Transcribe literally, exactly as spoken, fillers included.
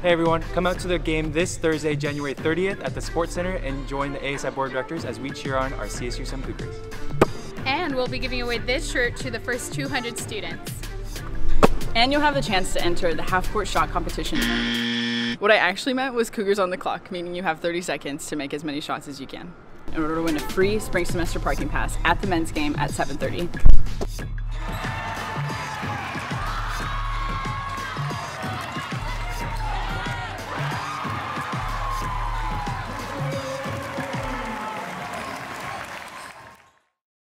Hey everyone, come out to the game this Thursday, January thirtieth at the Sports Center and join the A S I Board of Directors as we cheer on our C S U Sun Cougars. And we'll be giving away this shirt to the first two hundred students. And you'll have the chance to enter the half-court shot competition. What I actually meant was Cougars on the clock, meaning you have thirty seconds to make as many shots as you can in order to win a free spring semester parking pass at the men's game at seven thirty.